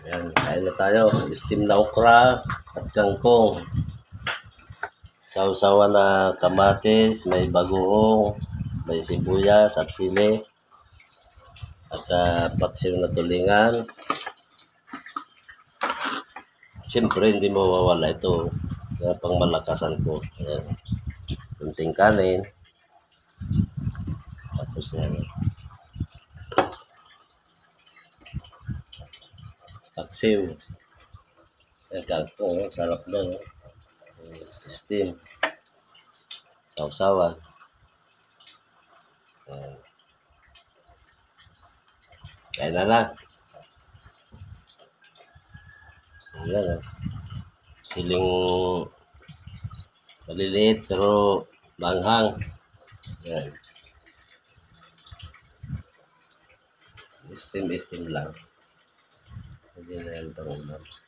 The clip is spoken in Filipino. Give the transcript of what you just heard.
Ayan, kain na tayo. Steam na okra at kangkong. Sausawa na kamatis, may bagoong, may sibuyas at sili. At paksiw na tulingan. Siyempre, hindi mawawala ito. Pang malakasan ko. Ayan. Kunting kanin. Tapos yan. Paksiw. Kangkong, sarap na. Steam. Sausawan. Kaya na lang. Ayan. Siling maliliit pero manghang. Ayan. Steam lang. Hindi na yan pangulam.